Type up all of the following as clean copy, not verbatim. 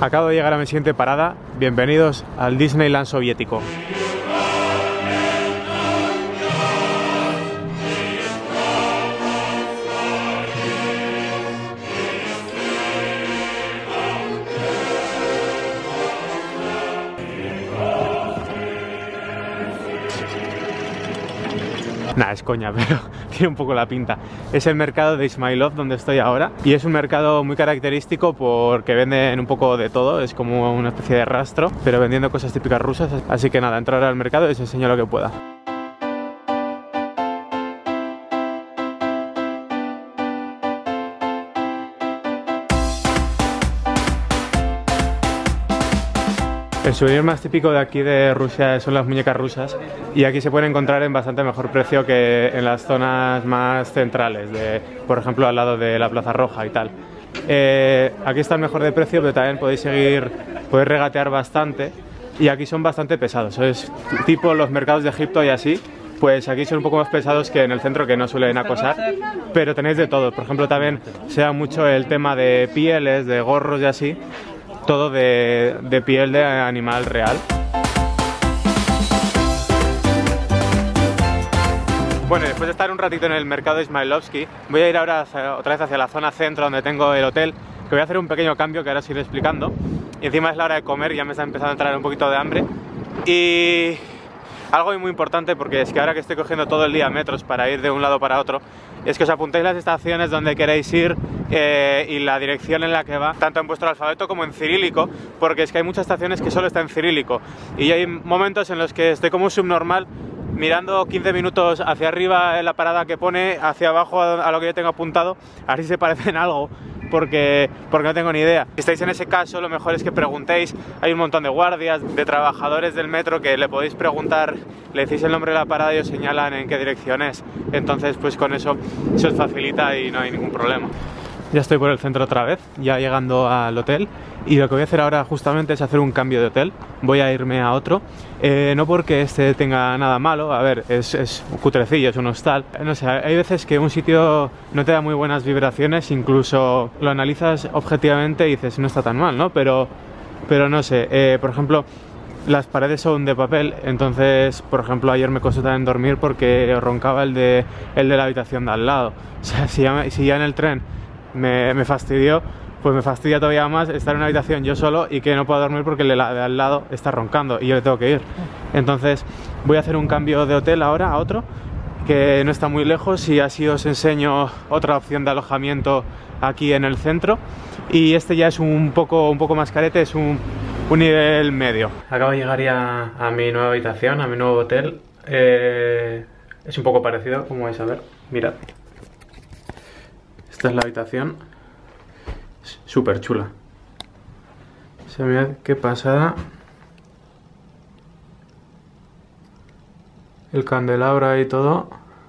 Acabo de llegar a mi siguiente parada. Bienvenidos al Disneyland soviético. Nah, es coña, pero tiene un poco la pinta. Es el mercado de Ismailov donde estoy ahora y es un mercado muy característico porque venden un poco de todo, es como una especie de rastro, pero vendiendo cosas típicas rusas. Así que nada, entro ahora al mercado y os enseño lo que pueda. El souvenir más típico de aquí de Rusia son las muñecas rusas y aquí se pueden encontrar en bastante mejor precio que en las zonas más centrales, por ejemplo al lado de la Plaza Roja y tal. Aquí está mejor de precio, pero también podéis regatear bastante y aquí son bastante pesados. Es tipo los mercados de Egipto y así, pues aquí son un poco más pesados que en el centro, que no suelen acosar, pero tenéis de todo. Por ejemplo, también se da mucho el tema de pieles, de gorros y así. Todo de piel de animal real. Bueno, después de estar un ratito en el mercado Ismailovsky, voy a ir ahora otra vez hacia la zona centro donde tengo el hotel, que voy a hacer un pequeño cambio que ahora os iré explicando. Y encima es la hora de comer y ya me está empezando a entrar un poquito de hambre. Y algo muy importante, porque es que ahora que estoy cogiendo todo el día metros para ir de un lado para otro, es que os apuntéis las estaciones donde queréis ir y la dirección en la que va, tanto en vuestro alfabeto como en cirílico, porque es que hay muchas estaciones que solo están en cirílico y hay momentos en los que estoy como un subnormal mirando 15 minutos hacia arriba en la parada que pone, hacia abajo a lo que yo tengo apuntado, a ver si se parecen algo, porque no tengo ni idea. Si estáis en ese caso, lo mejor es que preguntéis. Hay un montón de guardias, de trabajadores del metro que le podéis preguntar, le decís el nombre de la parada y os señalan en qué dirección es. Entonces pues con eso se os facilita y no hay ningún problema. Ya estoy por el centro otra vez, ya llegando al hotel, y lo que voy a hacer ahora justamente es hacer un cambio de hotel. Voy a irme a otro, no porque este tenga nada malo, a ver, es un cutrecillo, es un hostal. No sé, hay veces que un sitio no te da muy buenas vibraciones, incluso lo analizas objetivamente y dices, no está tan mal, ¿no? Pero no sé, por ejemplo, las paredes son de papel, entonces, por ejemplo, ayer me costó también dormir porque roncaba el de la habitación de al lado. O sea, si ya en el tren me fastidió, pues me fastidia todavía más estar en una habitación yo solo y que no pueda dormir porque el de al lado está roncando y yo le tengo que ir. Entonces voy a hacer un cambio de hotel ahora a otro que no está muy lejos y así os enseño otra opción de alojamiento aquí en el centro. Y este ya es un poco más carete, es un nivel medio. Acabo de llegar ya a mi nueva habitación, a mi nuevo hotel. Es un poco parecido, como vais a ver, mirad. Esta es la habitación, súper chula. Se mirad qué pasada. El candelabro y todo.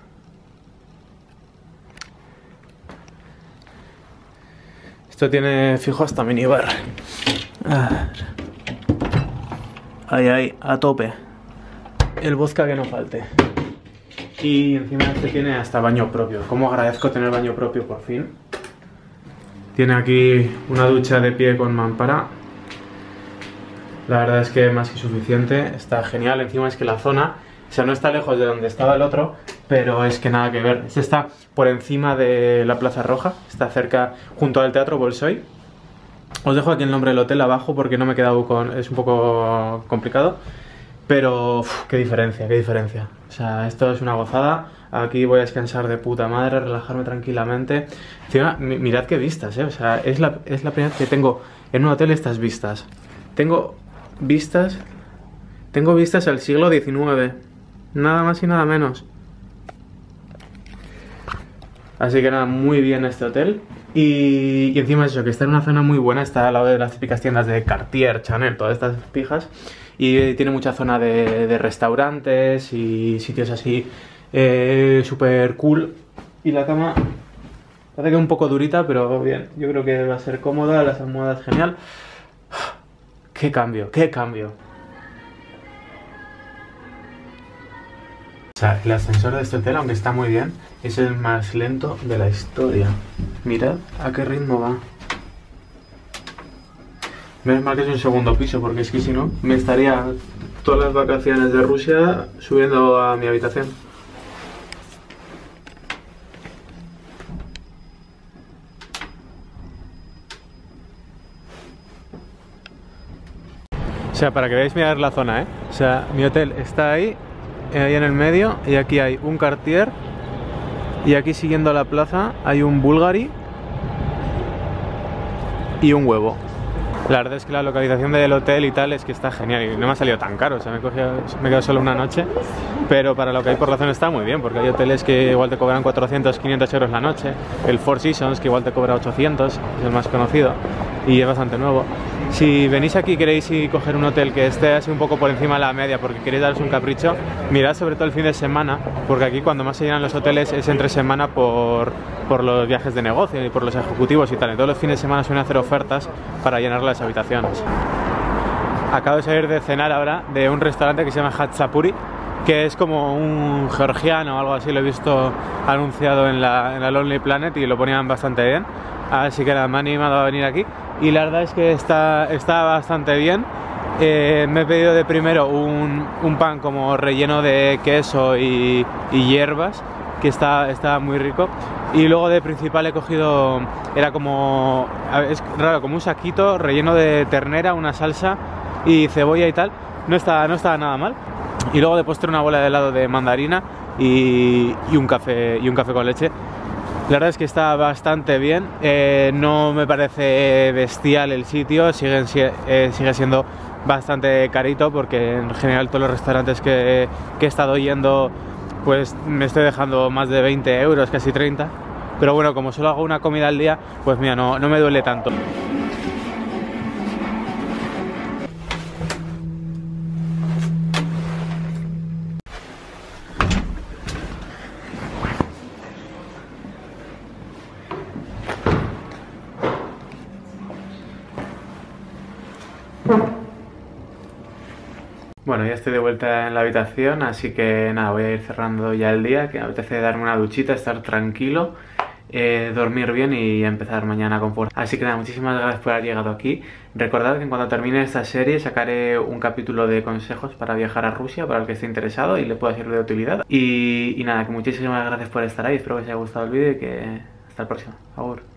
Esto tiene fijo hasta minibar. Ahí, a tope. El vodka que no falte. Y encima este tiene hasta baño propio. Como agradezco tener baño propio por fin. Tiene aquí una ducha de pie con mampara. La verdad es que más que suficiente. Está genial. Encima es que la zona, o sea, no está lejos de donde estaba el otro, pero es que nada que ver. Este está por encima de la Plaza Roja. Está cerca, junto al Teatro Bolshoi. Os dejo aquí el nombre del hotel abajo porque no me he quedado con... es un poco complicado. Pero, qué diferencia, qué diferencia. O sea, esto es una gozada. Aquí voy a descansar de puta madre, relajarme tranquilamente. Encima, mirad qué vistas, O sea, es la primera vez que tengo en un hotel estas vistas. Tengo vistas al siglo XIX. Nada más y nada menos. Así que nada, muy bien este hotel. Y encima es eso, que está en una zona muy buena. Está al lado de las típicas tiendas de Cartier, Chanel, todas estas pijas. Y tiene mucha zona de restaurantes y sitios así súper cool. Y la cama parece que es un poco durita, pero bien. Yo creo que va a ser cómoda, las almohadas genial. ¡Qué cambio, qué cambio! O sea, el ascensor de este hotel, aunque está muy bien, es el más lento de la historia. Mirad a qué ritmo va. Menos mal que es un segundo piso, porque es que si no, me estaría todas las vacaciones de Rusia subiendo a mi habitación. O sea, para que veáis mirar la zona, ¿eh? O sea, mi hotel está ahí en el medio, y aquí hay un Cartier, y aquí siguiendo la plaza hay un Bulgari y un Huevo. La verdad es que la localización del hotel y tal es que está genial y no me ha salido tan caro, o sea, me he quedado solo una noche, pero para lo que hay por la zona está muy bien, porque hay hoteles que igual te cobran 400, 500 euros la noche, el Four Seasons que igual te cobra 800, es el más conocido y es bastante nuevo. Si venís aquí y queréis coger un hotel que esté así un poco por encima de la media porque queréis daros un capricho, mirad sobre todo el fin de semana, porque aquí cuando más se llenan los hoteles es entre semana por los viajes de negocio y por los ejecutivos y tal. Y todos los fines de semana suelen hacer ofertas para llenar las habitaciones. Acabo de salir de cenar ahora de un restaurante que se llama Hatsapuri, que es como un georgiano o algo así, lo he visto anunciado en la Lonely Planet y lo ponían bastante bien. Así que nada, me he animado a venir aquí y la verdad es que está bastante bien. Me he pedido de primero un pan como relleno de queso y hierbas, que está muy rico. Y luego de principal he cogido, era como, es raro, como un saquito relleno de ternera, una salsa y cebolla y tal. No estaba nada mal. Y luego de postre una bola de helado de mandarina y un café con leche. La verdad es que está bastante bien, no me parece bestial el sitio, sigue siendo bastante carito porque en general todos los restaurantes que he estado yendo pues me estoy dejando más de 20 euros, casi 30, pero bueno, como solo hago una comida al día, pues mira, no me duele tanto. Bueno, ya estoy de vuelta en la habitación, así que nada, voy a ir cerrando ya el día, que me apetece darme una duchita, estar tranquilo, dormir bien y empezar mañana con fuerza. Así que nada, muchísimas gracias por haber llegado aquí. Recordad que cuando termine esta serie sacaré un capítulo de consejos para viajar a Rusia, para el que esté interesado y le pueda ser de utilidad. Y nada, que muchísimas gracias por estar ahí, espero que os haya gustado el vídeo y que hasta el próximo. Agur.